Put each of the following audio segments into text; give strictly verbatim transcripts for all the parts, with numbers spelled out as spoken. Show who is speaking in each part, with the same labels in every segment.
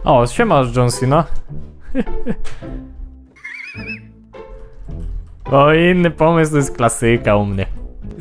Speaker 1: O, siema John Cena. O, inny pomysł to jest klasyka u mnie.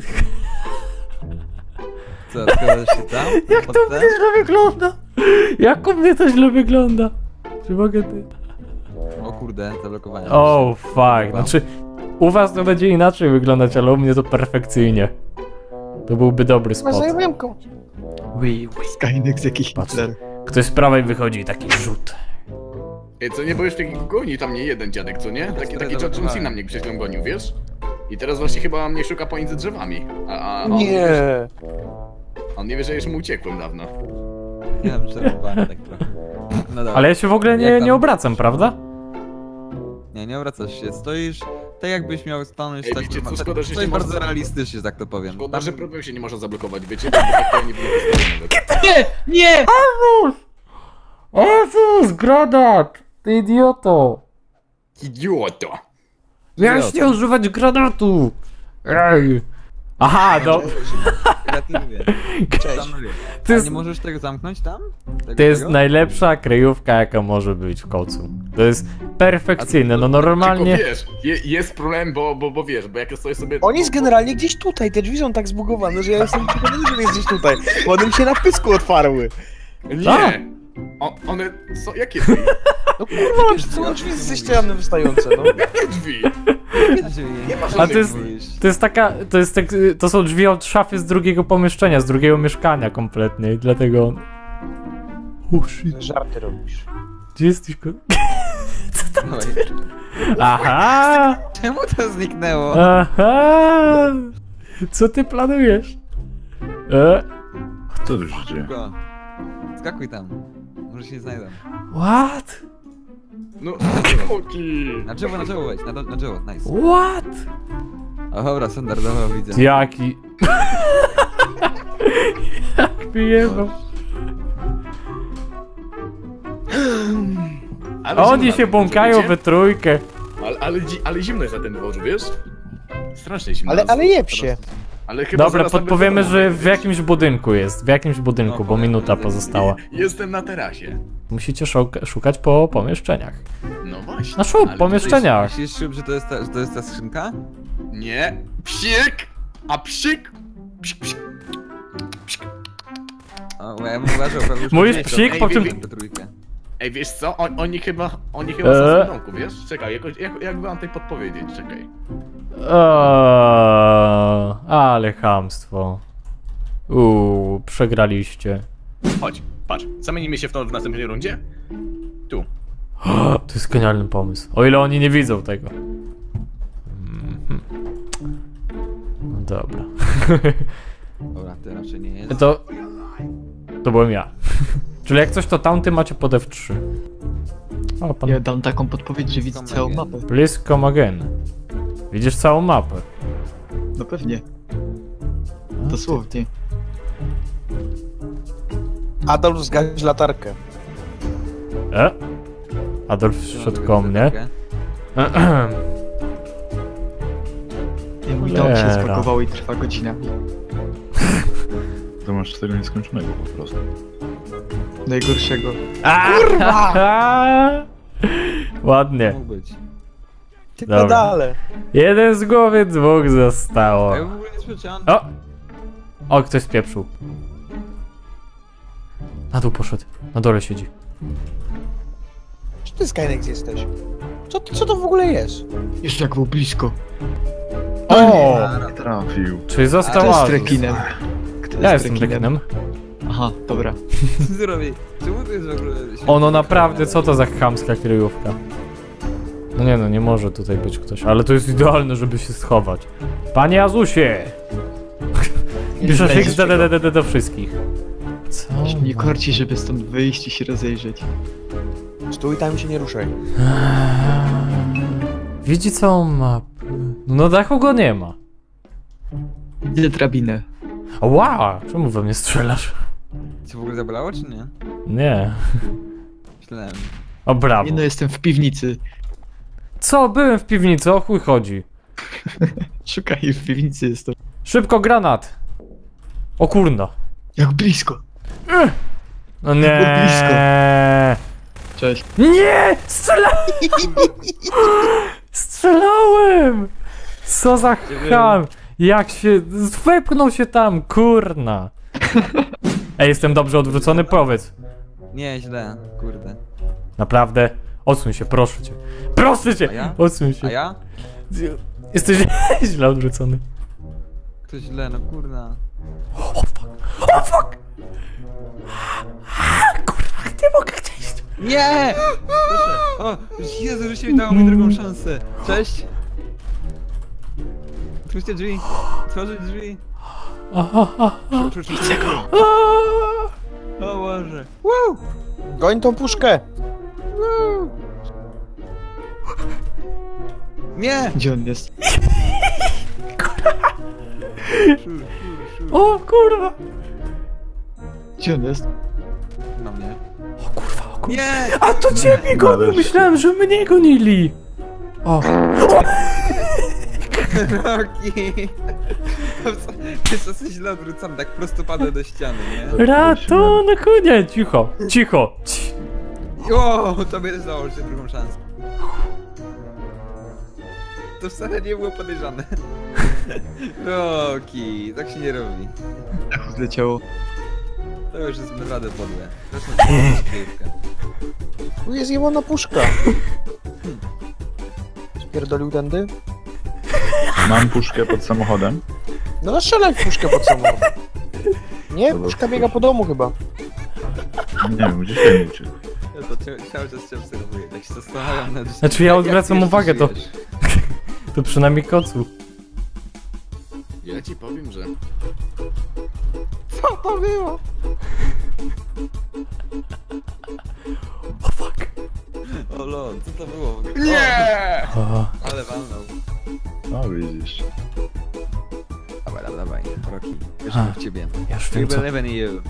Speaker 2: Co, zgadzasz się tam?
Speaker 1: Jak to u mnie źle wygląda? Jak u mnie to źle wygląda? Czy mogę ty?
Speaker 2: O kurde, zablokowanie.
Speaker 1: O, fuck. Znaczy, u was to będzie inaczej wyglądać, ale u mnie to perfekcyjnie. To byłby dobry spot. Oui, oui.
Speaker 3: Skynex jakiś
Speaker 1: Patrz.
Speaker 3: Hitler.
Speaker 1: Ktoś z prawej wychodzi, taki rzut.
Speaker 4: Ej, co nie, bo już taki goni tam nie jeden dziadek, co nie? Taki, taki John John Cena mnie przed chwilą gonił, wiesz? I teraz właśnie chyba mnie szuka pomiędzy drzewami. A, a, a on
Speaker 5: Nie.
Speaker 4: wie, on nie wie, że już mu uciekłem dawno.
Speaker 2: Nie wiem, przerwany tak trochę. No dobra.
Speaker 1: Ale ja się w ogóle nie,
Speaker 2: Jak tam?
Speaker 1: nie obracam, prawda?
Speaker 2: Nie, nie obracasz się, stoisz tak jakbyś miał stanąć
Speaker 4: Ej,
Speaker 2: tak,
Speaker 4: wiecie co,
Speaker 2: tak,
Speaker 4: szkoda, że się
Speaker 2: stoisz
Speaker 4: nie
Speaker 2: bardzo
Speaker 4: można-
Speaker 2: realistycznie, że tak to powiem.
Speaker 4: Szkoda,
Speaker 2: Tam-
Speaker 4: że problem się nie można zablokować, wiecie? Bo tak to nie było nawet.
Speaker 3: Nie! Nie!
Speaker 1: Jezus, granat! Ty idioto!
Speaker 4: Idioto!
Speaker 1: Miałeś nie używać granatu! Ej! Aha, no.
Speaker 2: Gratuluję.
Speaker 5: Cześć.
Speaker 1: To
Speaker 2: To
Speaker 1: jest,
Speaker 2: nie możesz tego zamknąć tam? Tego,
Speaker 1: to jest
Speaker 2: tego?
Speaker 1: najlepsza kryjówka, jaka może być w kocu. To jest perfekcyjne, no normalnie...
Speaker 4: Tylko wiesz, je, jest problem, bo, bo, bo wiesz, bo jak ja stoję sobie...
Speaker 5: On jest generalnie gdzieś tutaj, te drzwi są tak zbugowane, że ja jestem przekonany, że on jest gdzieś tutaj. Bo one mi się na pysku otwarły.
Speaker 4: Nie! O, one są... Jakie drzwi?
Speaker 5: No kurwa, są drzwi ze ściany wystające, no.
Speaker 4: Jakie drzwi? Nie ma
Speaker 1: A to
Speaker 4: żadnych
Speaker 1: jest,
Speaker 4: drzwi.
Speaker 1: to jest taka, to jest tak, to są drzwi od szafy z drugiego pomieszczenia, z drugiego mieszkania kompletnie i dlatego... Oh shit,
Speaker 5: Żarty robisz.
Speaker 1: gdzie jesteś ko...
Speaker 2: Dawaj.
Speaker 1: Aha!
Speaker 2: Czemu to zniknęło?
Speaker 1: Aha! Co ty planujesz? E?
Speaker 6: Co tu się dzieje?
Speaker 2: Szybko. Skakuj tam. Może się znajdę.
Speaker 1: What?
Speaker 4: No, oki.
Speaker 2: Na drzewo, na drzewo wejdź, na, na drzewo, nice.
Speaker 1: What?
Speaker 2: O dobra, standardowo widzę.
Speaker 1: Jaki? Jak wyjebał.
Speaker 4: Ale
Speaker 1: Oni
Speaker 4: zimno
Speaker 1: się
Speaker 4: na tym dworzu,
Speaker 1: bąkają
Speaker 4: wiecie?
Speaker 1: we trójkę.
Speaker 4: Ale, ale, dzi- ale zimno jest na tym dworzu, wiesz? Strasznie zimno.
Speaker 5: Ale, ale jeb się.
Speaker 4: Ale chyba
Speaker 1: Dobra,
Speaker 4: zaraz tam
Speaker 1: podpowiemy,
Speaker 4: będę
Speaker 1: że
Speaker 4: domu,
Speaker 1: w jakimś budynku jest. W jakimś budynku,
Speaker 2: No,
Speaker 1: bo minuta
Speaker 2: powiem,
Speaker 1: pozostała.
Speaker 4: Jestem na terasie.
Speaker 1: Musicie szuka- szukać po pomieszczeniach.
Speaker 4: No właśnie.
Speaker 1: Na szub,
Speaker 4: ale
Speaker 1: pomieszczeniach.
Speaker 2: Myślisz, Szyb, że to jest ta, że to jest ta skrzynka?
Speaker 4: tutaj- Nie. Psik! A psik! Psik, psik.
Speaker 2: O, bo ja bym uważał, prawie już
Speaker 1: Mówisz
Speaker 2: nie
Speaker 1: psik,
Speaker 2: to-
Speaker 1: po
Speaker 2: Ej,
Speaker 1: czym-
Speaker 2: wi- wi- tę trójkę.
Speaker 4: Ej, wiesz co? On, oni chyba, oni chyba
Speaker 1: Eee.
Speaker 4: są w tym domku, wiesz? Czekaj, jakoś, jak, jak wam tutaj podpowiedzieć, czekaj.
Speaker 1: Eee, ale chamstwo. Uuu, przegraliście.
Speaker 4: Chodź, patrz, zamienimy się w to w następnej rundzie. Tu.
Speaker 1: To jest genialny pomysł. O ile oni nie widzą tego. Mhm. No dobra.
Speaker 2: Dobra, ty raczej nie jest.
Speaker 1: To... To byłem ja. Czyli jak coś to tamty macie pod F trzy. O, pan...
Speaker 3: Ja dam taką podpowiedź, że widzę
Speaker 2: Come
Speaker 3: całą
Speaker 2: again.
Speaker 3: mapę.
Speaker 1: Please come again. Widzisz całą mapę.
Speaker 3: No pewnie. Dosłownie.
Speaker 5: Adolf, zgaś latarkę.
Speaker 1: E? Adolf wszedł koło mnie.
Speaker 3: Ja mój dom się
Speaker 1: Cholera.
Speaker 3: zbagował i trwa godzinami.
Speaker 6: To masz tego nieskończonego po prostu.
Speaker 3: Najgorszego.
Speaker 1: Kurwa! Ładnie.
Speaker 2: Mógł być.
Speaker 5: Ty
Speaker 1: Dobra.
Speaker 5: pedale.
Speaker 1: Jeden z głowy, dwóch zostało.
Speaker 2: A ja w ogóle nie słyszałem.
Speaker 1: O! O, ktoś spieprzył. Na dół poszedł. Na dole siedzi.
Speaker 5: Czy ty Skynex jesteś? Co, co to w ogóle jest?
Speaker 3: Jeszcze jak był blisko.
Speaker 1: O!
Speaker 6: Nie trafił.
Speaker 1: Czyli
Speaker 3: Kto
Speaker 1: został
Speaker 3: jest
Speaker 1: Azus.
Speaker 3: rekinem? Kto
Speaker 1: Ja
Speaker 3: jest
Speaker 1: jestem rekinem.
Speaker 3: Aha, dobra.
Speaker 2: Co zrobi? Czemu to jest w ogóle...
Speaker 1: Ono naprawdę, co to za chamska kryjówka? No nie no, nie może tutaj być ktoś, ale to jest idealne, żeby się schować. Panie Azusie! Piszę
Speaker 3: będzie
Speaker 1: X D D D D do wszystkich. Co?
Speaker 3: Nie korci, żeby stąd wyjść i się rozejrzeć.
Speaker 5: Stój tam i się nie ruszaj.
Speaker 1: Widzi całą mapę. No na dachu go nie ma.
Speaker 3: Widzę drabinę.
Speaker 1: Wow! Czemu we mnie strzelasz?
Speaker 2: Cię w ogóle zabolało, czy nie?
Speaker 1: Nie.
Speaker 2: Myślałem.
Speaker 1: O brawo.
Speaker 3: Nie no, jestem w piwnicy.
Speaker 1: Co? Byłem w piwnicy, o chuj chodzi.
Speaker 3: Szukaj, w piwnicy jest to.
Speaker 1: Szybko granat! O kurna.
Speaker 3: Jak blisko.
Speaker 1: No nie.
Speaker 3: blisko. Cześć.
Speaker 1: Nie! Strzelałem! Strzelałem! Co za cham! Jak się... Wepchnął się tam, kurna! Ej, jestem dobrze odwrócony? Powiedz.
Speaker 2: Nie, źle, kurde.
Speaker 1: Naprawdę? Odsuń się, proszę cię. Proszę cię!
Speaker 2: A ja?
Speaker 1: Odsuń się.
Speaker 2: A ja?
Speaker 1: Jesteś źle odwrócony.
Speaker 2: To źle, no kurna.
Speaker 1: O fuck! O fuck! Kurwa, nie mogę chcieć!
Speaker 2: Nie! Proszę. O, Jezu, że się mi dało mi drugą szansę. Cześć. Otwórzcie drzwi. Otworzyć drzwi. Widzę go. O Boże. Woo!
Speaker 5: Goń tą puszkę!
Speaker 2: Woo! Nie!
Speaker 3: Gdzie on jest?
Speaker 2: Szur, szur, szur.
Speaker 1: O kurwa!
Speaker 3: Gdzie on jest?
Speaker 2: Na mnie.
Speaker 1: O kurwa, o kurwa.
Speaker 2: Nie!
Speaker 1: A to ciebie gonił!
Speaker 6: Nareszcie.
Speaker 1: Myślałem, że mnie gonili! O!
Speaker 2: Roki! Jest to źle odwrócony, tak prosto padę do ściany, nie?
Speaker 1: Ratunku! Cicho! Cicho! Ci-
Speaker 2: O, tobie też dało się drugą szansę. To wcale nie było podejrzane. Roki, tak się nie robi.
Speaker 3: Zleciało.
Speaker 2: To już jest naprawdę podłe. Zresztą to jest kryjówka.
Speaker 5: Tu jest jebana puszka. Spierdolił tędy?
Speaker 6: Mam puszkę pod samochodem.
Speaker 5: No strzelaj w puszkę pod samochód. Nie?
Speaker 6: Dobra,
Speaker 5: Puszka biega po domu chyba.
Speaker 6: Nie wiem, gdzieś ten uciekł.
Speaker 2: Ja to cia- cały czas cię obserwuję, tak się zastanawiam nad...
Speaker 1: Znaczy, ja
Speaker 2: jak
Speaker 1: odwracam
Speaker 2: ty
Speaker 1: uwagę, to-
Speaker 2: żyjesz.
Speaker 1: To przynajmniej kocu.
Speaker 4: Ja ci powiem, że...
Speaker 5: Co to było?
Speaker 1: O fuck!
Speaker 2: O lol, co to było w ogóle?
Speaker 4: Nie!
Speaker 1: O,
Speaker 2: O, ale walnął.
Speaker 6: No widzisz.
Speaker 2: Dawaj, dawaj, dawaj, Roki, wierzymy w ciebie.
Speaker 1: ja już
Speaker 2: We
Speaker 1: wiem co...
Speaker 2: believe in you.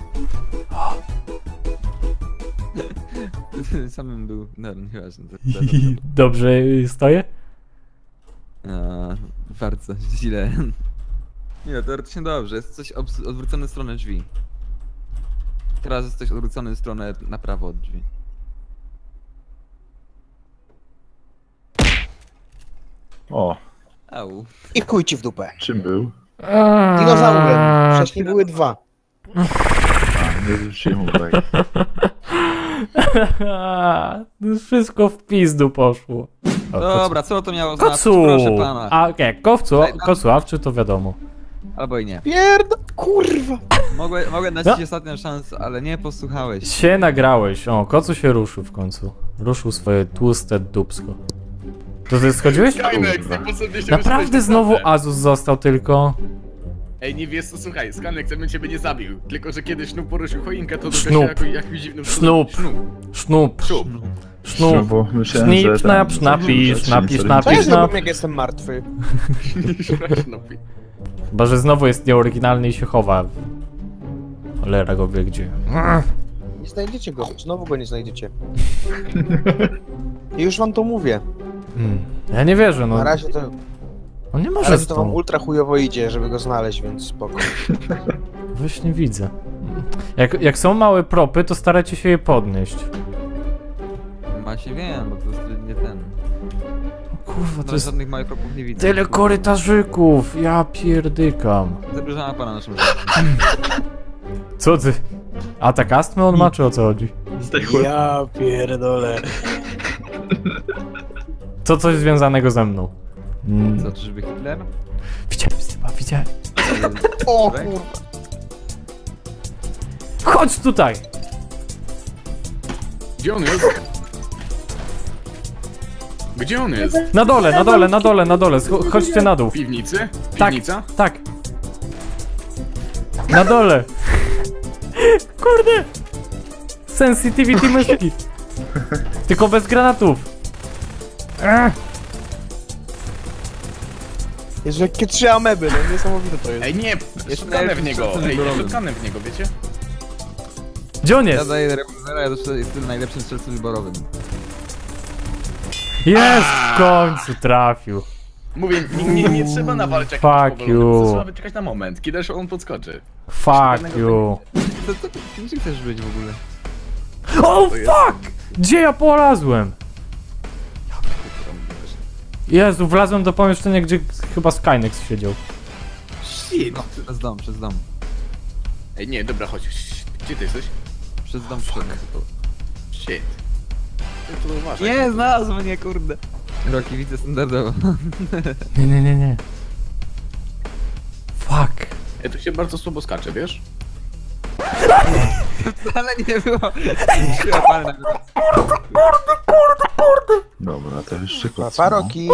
Speaker 2: Samym był... No, nieważne. To, to, to, to.
Speaker 1: Dobrze stoję?
Speaker 2: A, bardzo źle. Nie, teoretycznie dobrze, jest coś obs- odwrócone w stronę drzwi. Teraz jest coś odwrócone w stronę na prawo od drzwi.
Speaker 6: O,
Speaker 2: Au.
Speaker 5: I chuj ci w dupę.
Speaker 6: czym był?
Speaker 5: Dinozaurem. Wcześniej były dwa.
Speaker 6: A, nie zwróciłem uwagi.
Speaker 1: To wszystko w pizdu poszło. O,
Speaker 2: Dobra, co to miało znaczyć?
Speaker 1: Kocu!
Speaker 2: Proszę pana.
Speaker 1: A okej, kowcu,
Speaker 2: Daj tam.
Speaker 1: kocławczy to wiadomo.
Speaker 2: Albo i nie.
Speaker 5: Pierdo... Kurwa.
Speaker 2: Mogłem, mogłem dać
Speaker 1: No.
Speaker 2: ci ostatnią szansę, ale nie posłuchałeś.
Speaker 1: Się nagrałeś. O, kocu się ruszył w końcu. Ruszył swoje tłuste dupsko. To ty schodziłeś?
Speaker 4: Skynex,
Speaker 6: Kurwa.
Speaker 4: niepotrzebnie się
Speaker 1: Naprawdę
Speaker 4: wysyłać
Speaker 1: znowu
Speaker 4: naprawdę.
Speaker 1: Azus został tylko.
Speaker 4: Ej, nie wiesz co, słuchaj, Skynex, ja bym ciebie nie zabił. Tylko, że kiedy Sznub poruszył choinkę, to
Speaker 1: Sznub.
Speaker 4: dowiedział jako, jakimś dziwnym
Speaker 1: Sznub.
Speaker 4: Sznub.
Speaker 1: Sznub.
Speaker 4: Sznub.
Speaker 6: No
Speaker 1: Sznub.
Speaker 6: bo myślałem,
Speaker 1: Sznip,
Speaker 6: że
Speaker 1: snap,
Speaker 6: tam-
Speaker 1: napisz,
Speaker 6: że
Speaker 1: napisz,
Speaker 6: się
Speaker 1: napisz.
Speaker 5: Co ja
Speaker 1: no.
Speaker 5: zrobię, jak jestem martwy?
Speaker 4: Sznub.
Speaker 1: Chyba, że znowu jest nieoryginalny i się chowa. Cholera go wie gdzie.
Speaker 5: Nie znajdziecie go. Znowu go nie znajdziecie. I już wam to mówię.
Speaker 1: Hmm. Ja nie wierzę, no.
Speaker 5: Na razie to,
Speaker 1: On nie
Speaker 5: na
Speaker 1: może
Speaker 5: razie
Speaker 1: z
Speaker 5: to wam
Speaker 1: tą.
Speaker 5: ultra chujowo idzie, żeby go znaleźć, więc spoko.
Speaker 1: Właśnie widzę. Jak, jak są małe propy, to starajcie się je podnieść.
Speaker 2: Właśnie wiem, bo to jest nie ten.
Speaker 1: Kurwa, to
Speaker 2: No,
Speaker 1: jest
Speaker 2: żadnych małych kropów nie widzę.
Speaker 1: tyle korytarzyków. Ja pierdykam.
Speaker 2: Zapraszam pana naszym życiu.
Speaker 1: Co ty? Atak astmy on ma, czy o co chodzi?
Speaker 3: Zdechło.
Speaker 5: Ja pierdolę.
Speaker 1: Co coś związanego ze mną. Mm.
Speaker 2: Co, czyżby Hitler?
Speaker 1: Widziałem chyba, widziałem.
Speaker 5: O
Speaker 2: Tak?
Speaker 5: kurwa.
Speaker 1: Chodź tutaj!
Speaker 4: Gdzie on jest? Gdzie on jest?
Speaker 1: Na dole, na dole, na dole, na dole. Scho- Chodźcie na dół.
Speaker 4: W piwnicy?
Speaker 1: Tak,
Speaker 4: Piwnica?
Speaker 1: tak. Na dole. Kurde. Sensitivity myszki. Tylko bez granatów. Ech.
Speaker 5: Jezu, jakie trzy ameby, no niesamowite to jest.
Speaker 4: Ej, nie! Szukamy w niego! Ej, szukamy w niego, wiecie?
Speaker 1: Gdzie on
Speaker 2: Ja
Speaker 1: jest?
Speaker 2: daję rewolwera, ja zawsze jestem najlepszym strzelcem wyborowym.
Speaker 1: Jest! W końcu trafił.
Speaker 4: Mówię, nie, nie, nie trzeba nawalać jakimś
Speaker 1: Fuck
Speaker 4: powolnym,
Speaker 1: you.
Speaker 4: trzeba wyczekać na moment, kiedy aż on podskoczy.
Speaker 1: Fuck you.
Speaker 2: To, to, kim ty chcesz być w ogóle?
Speaker 1: Oh
Speaker 4: To jest-
Speaker 1: fuck! Gdzie ja polazłem? Jezu, wlazłem do pomieszczenia, gdzie chyba Skynex siedział.
Speaker 4: Shit.
Speaker 2: No, przez dom, przez dom.
Speaker 4: Ej, nie, dobra, chodź. Gdzie ty jesteś?
Speaker 2: Przez dom wszedłem.
Speaker 4: Shit. Ty tu uważaj.
Speaker 2: Nie, znalazł mnie, kurde. Roki, widzę standardowo.
Speaker 1: Nie, nie, nie, nie. Fuck.
Speaker 4: Ej, tu się bardzo słabo skacze, wiesz?
Speaker 2: Ale nie było. Siła palna.
Speaker 6: Dobra, to jeszcze kod.
Speaker 5: Paroki.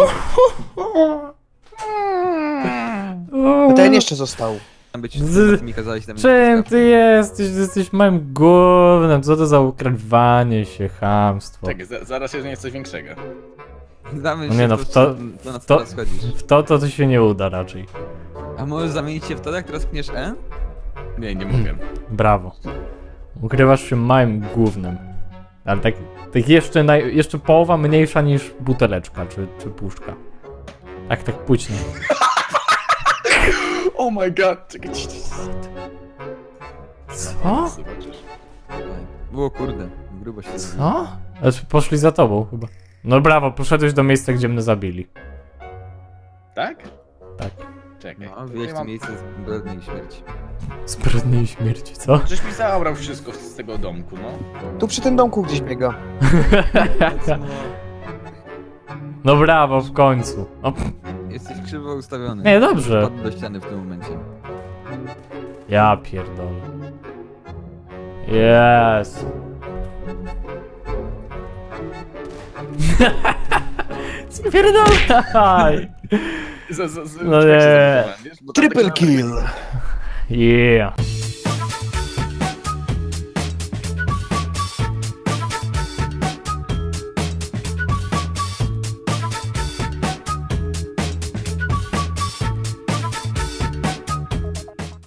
Speaker 5: Ten jeszcze został.
Speaker 2: Tam być,
Speaker 1: Z-
Speaker 2: mi kazałeś tam
Speaker 1: Czym ty jesteś? Ty jesteś moim głównym. Co to za ukrywanie się, chamstwo.
Speaker 4: Czekaj, za, zaraz się jest coś większego.
Speaker 2: Damy
Speaker 1: No
Speaker 2: się
Speaker 1: nie no,
Speaker 2: po
Speaker 1: w
Speaker 2: prostu
Speaker 1: to-
Speaker 2: do nas
Speaker 1: to-
Speaker 2: teraz chodzisz.
Speaker 1: W to to, to się nie uda raczej.
Speaker 2: A możesz zamienić się w to, jak teraz kniesz E?
Speaker 4: Nie, nie mogę.
Speaker 1: Brawo. Ukrywasz się moim głównym. Ale tak, tak jeszcze, naj, jeszcze połowa mniejsza niż buteleczka czy, czy puszka. Tak, tak później.
Speaker 4: Oh my god, czekaj, ci- ci-
Speaker 1: Co?
Speaker 4: zobaczysz.
Speaker 2: Było kurde, grubo się zrobiło.
Speaker 1: Co? Ale poszli za tobą chyba. No brawo, poszedłeś do miejsca, gdzie mnie zabili.
Speaker 4: Tak?
Speaker 1: Tak.
Speaker 4: Czekaj.
Speaker 2: No,
Speaker 4: tutaj
Speaker 2: wieść
Speaker 4: mam-
Speaker 2: miejsce zbrodni i śmierci.
Speaker 1: Zbrodni i śmierci, co?
Speaker 4: Żeś mi zabrał wszystko z tego domku, no.
Speaker 5: Tu przy tym domku gdzieś biega.
Speaker 1: No brawo, w końcu. O,
Speaker 2: Jesteś krzywo ustawiony.
Speaker 1: nie, dobrze.
Speaker 2: Padł do ściany w tym momencie.
Speaker 1: Ja pierdolę. Yes. Spierdolaj!
Speaker 4: Za, za, za,
Speaker 1: No
Speaker 4: czekaj, się
Speaker 1: nie.
Speaker 4: zablokowałem, wiesz? Bo tam
Speaker 5: Triple
Speaker 4: tak-
Speaker 5: kill.
Speaker 1: Yeah.